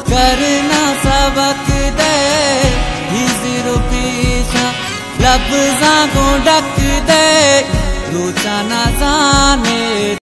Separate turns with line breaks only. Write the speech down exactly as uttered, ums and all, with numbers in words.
करना सबक दे हिजर पीछा लफ्ज़ां को ढक दे, रोचा ना जाने।